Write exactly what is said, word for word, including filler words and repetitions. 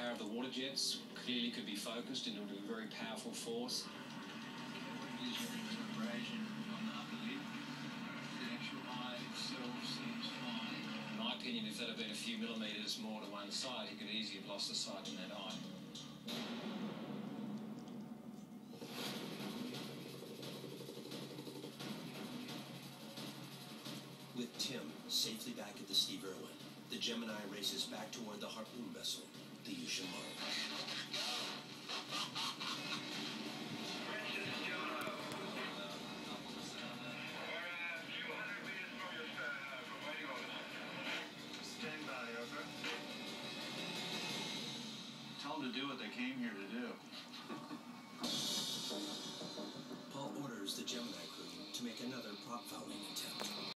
power of the water jets clearly could be focused into a very powerful force. Use your abrasion on the upper lip. The actual eye itself seems fine. In my opinion, if that had been a few millimetres more to one side, he could easily have lost the sight in that eye. With Tim safely back at the Steve Irwin, the Gemini races back toward the harpoon vessel, the Yushamaro. Tell them to do what they came here to do. Paul orders the Gemini crew to make another prop fouling